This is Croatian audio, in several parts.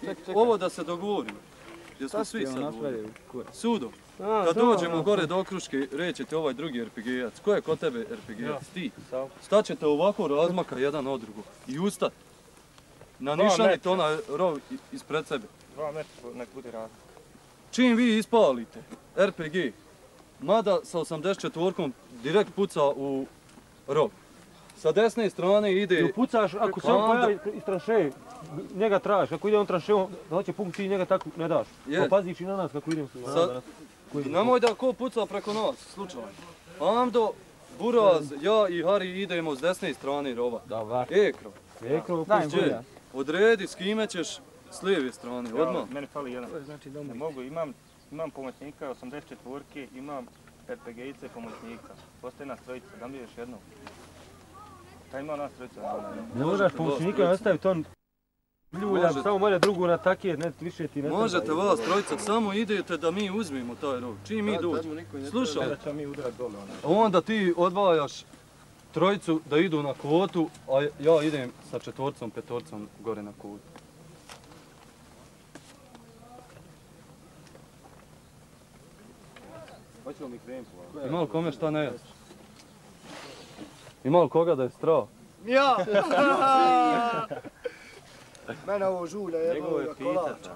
ovo da se dogovorimo. Jesmo svi sad ovdje? Sudo, kad dođemo gore do okruške, rećete ovaj drugi RPG-ac. Ko je kod tebe RPG-ac? Ti. Staćete ovako razmaka jedan od drugog i ustat. Nanišanite onaj rov ispred sebe. 2 metra nek bude razlika. Čim vi ispalite RPG, mada sa 84-kom direkt puca u rov. Sa desne strane ide... I pucaš, ako se on pojavi iz tranšeje, njega tražiš. Ako ide on tranšejom, da hoće punk, ti njega tako ne daš. Paziš i na nas kako idem. Nemoj da ko puca preko nas, slučajno. Amdo, Buraz, ja i Hari idemo s desne strane rova. Ekro. Odredi s kime ćeš s lijeve strane, odmah. Meni fali jedan. Ne mogu, imam pomoćnika 84-ke, imam RPG-ice pomoćnika. Postoji nas trojica, dam bi još jednog. Taj ima nas trojica. Ne možeš pomoćnika nastaviti, on ljulja, samo molja drugu na takije, ne više ti ne treba. Možete vas trojica, samo idete da mi uzmemo taj rov. Čim mi dođemo. Slušaj, onda ti odvajaš trojicu da idu na kvotu, a ja idem sa 4-com, 5-com gore na kvotu. Hoćemo mi krenuti. Ima li kome šta ne jest? Ima li koga da je strah? Ja! Mene ovo žulja je kolača.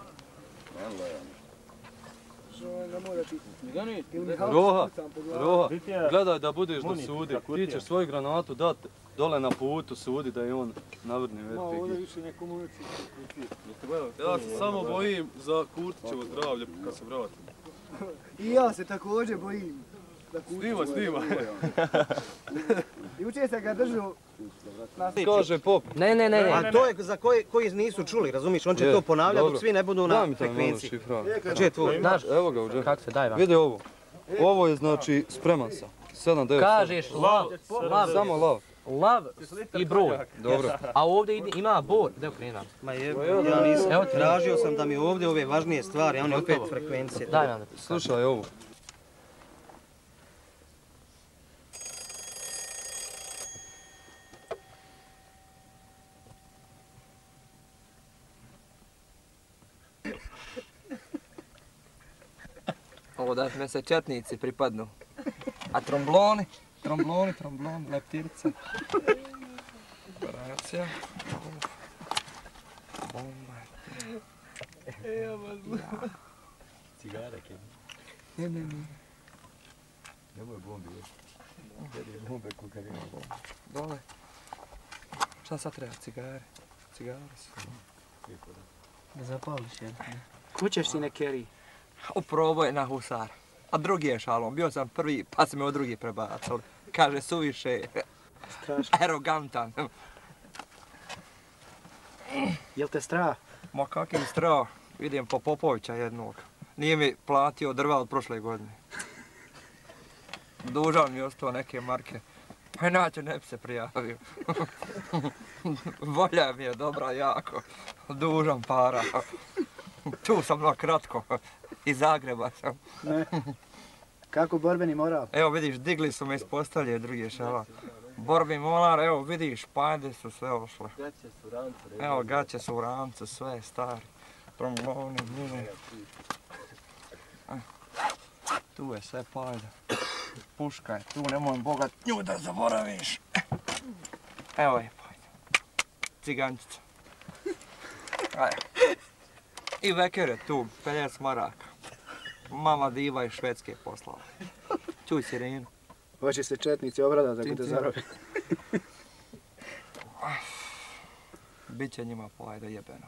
Roha, gledaj da budeš do sudi. Ti ćeš svoju granatu dati dole na putu sudi da je on navrni RPG. Ovdje više ne komuniciju. Ja se samo bojim za Kurtićevo zdravlje kad se vratim. I ja se također bojim. Snima. Jučer se ga držu... Kaže pop. Ne. A to je za koji nisu čuli, razumiš? On će to ponavljati dok svi ne budu na frekvenciji. Gdje je tvoj? Evo ga u džepu. Kako se daj vam? Vidi ovo. Ovo je znači spreman sam. 7-9. Kažeš lav. Samo lav. Lav i broj. Dobro. A ovdje ima bor. Gdje okrenam? Ma ja nisam. Tražio sam da mi ovdje ove važnije stvari, a on je opet frekvencije. Daj vam. Slušaj ovo. Ovo da me se četnici pripadnu. A trombloni, leptirica. Operacija. Bomba. Cigare, kje? Ne. Nemoj bombi, je bombe kukar ima bombe. Dole. Šta sad treba? Cigare su. Da zapališ jedan. Kućeš ti ne keri? Oproboj na husar. A drugi je šalom. Bio sam prvi, pa se me od drugi prebacali. Kaže, suviše arogantan. Jel te strah? Ma kakvi strah. Vidim po Popovića jednog. Nije mi platio drva od prošle godine. Dužan mi ostao neke marke. Inače ne bi se prijavio. Volja mi je dobra jako. Dužan para. Tu sam na kratko. Iz Zagreba sam. Ne. Kako borbeni moral? Evo vidiš, digli su me iz postelje drugi šala. Borbi moral, evo vidiš, pajde su sve ošle. Evo gaće su u rancu, sve stari. Trombloni, mine. Tu je sve pajda. Puška je tu, nemoj Boga nju da zaboraviš. Evo je pajda. Cigančica. Ajde. I veker je tu, 50 maraka. Mama diva iz Švedske poslala. Čuj sirenu. Hoće se četnici obradati ako te zarobi. Biće njima pojda jebeno.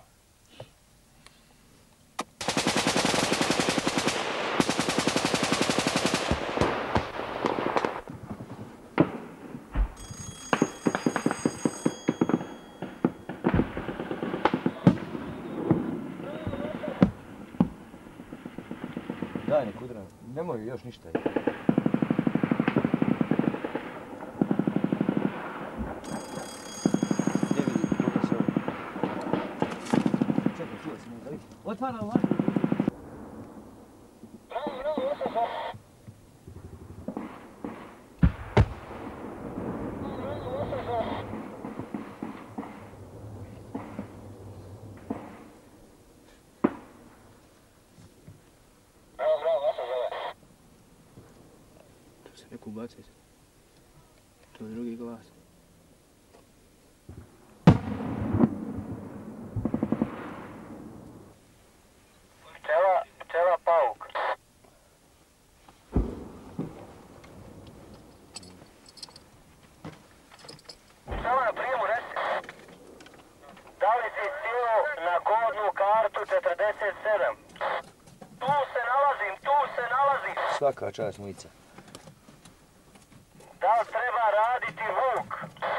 Daj nek udram, nemoj još ništa. Otvara ovako. Neku bacaj se. To je drugi glas. Pčela pauk. Pčela na prijemu, reci. Da li si sjeo na kodnu kartu 47? Tu se nalazim. Svaka čast, Mujica. Da li treba raditi vuk?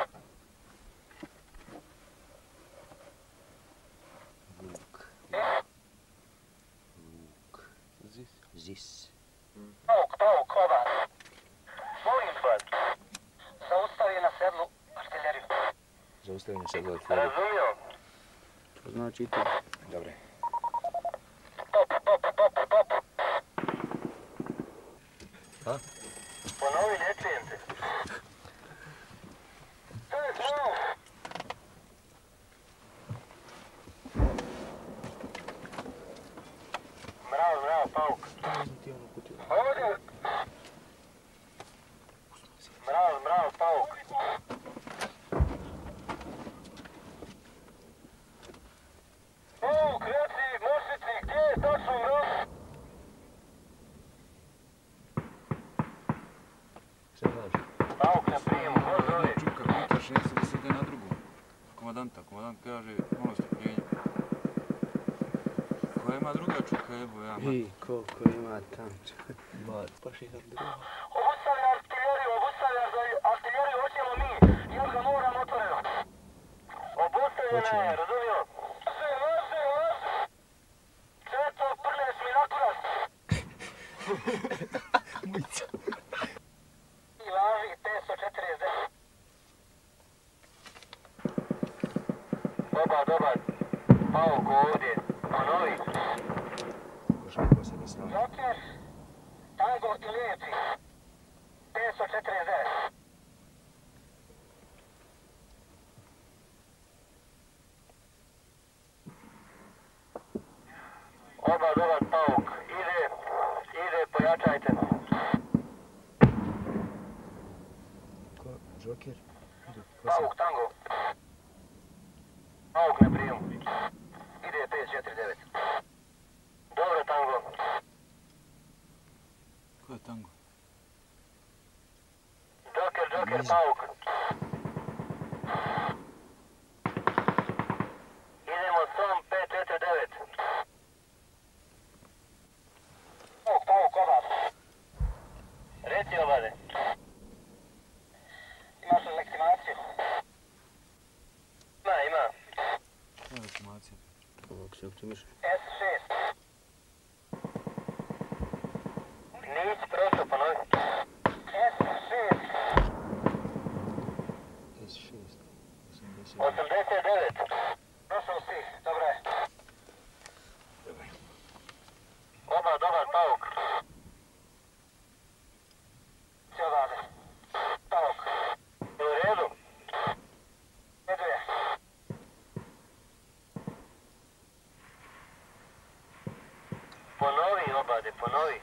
Zis. Pauk, kovar. Molim vas, zaustavi na sedlu artiljeriju. Zaustavi na sedlu artiljeriju. Razumio? To znači to. Dobre. Top. A? Ponovi, ne čujem te. To je znao. Mrav, pauk. Ovdje. Mrav, pauk. Pauk, reci, mošnici, gdje je tačno mrav? Šta znaš? Pauk na prijemu, može. Čuka, pitaš, nisi da se ide na drugu. Komandanta, komandant kaže, malo strpljenja. Koja ima druga čuka, evo ja. I koliko ima tam. Baš i tam drugo. Obustavlja artiljeriju, hoćemo mi, jer ga moram otvoreno. Obustavljena je, razumio? Laže! Četo, prneš mi na kurac. Mujica. I laži 549. Dobar. Pauk ovdje, ponovi. Još niko se ne snao. Joker, tango i lijepi. 549. Dobar pauk. Ide, pojačajte. Ko? Joker? Pauk, tango. Pauk na prijemu. Ide 549. Dobro, tango. Ko je tango? Joker, pauk. Idemo sam 549. Pauk, ovad. Reci, ovade. Imaš li legitimaciju? Ima. Koja je legitimacija? Ovako se optimiš. S6. Nisi prošao, ponovi. S6. S6. 89. Prošao si, dobro je. Dobar, pauk. Si odavde. Pauk. Je u redu? Redu je. Ponovi, obade, ponovi.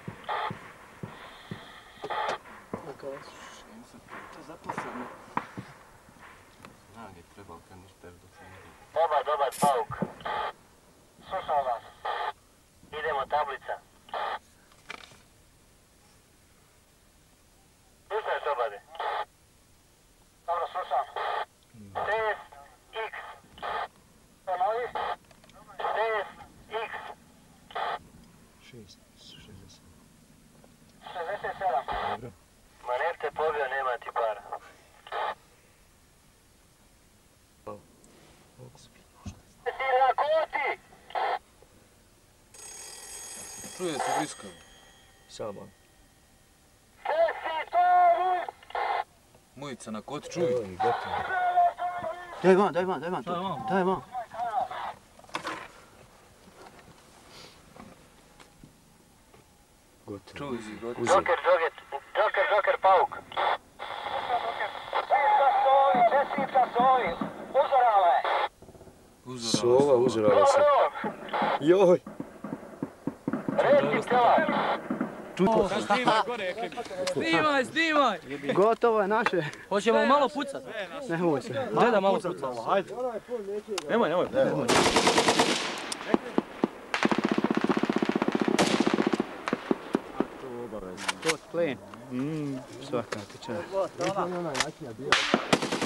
To zaposledno. Snage treba kad ne šteš dok se ne vidi. Dobar, pauk. Slušao vas. Idemo tablica. Slušaš, obade? Dobro, slušam. Test X. Ponovi. Test X. 6. 67. Dobro. Ma nek te pobio, nema ti para. Si na koti! Čuje se blisko. Saban. Gdje si to? Mujica na koti, čuj. Evo i gotovo. Daj van. Gotovo. Čuj si, gotovo. Joker, pauk. Čestica soji, uzorala je. Sova uzorala se. Joj! Reci pčela. Snimaj! Gotovo je naše. Hoćemo malo pucat? Nemoj se. Gdje da malo pucat? Hajde. Nemoj. To je plen. Svaka ti čast.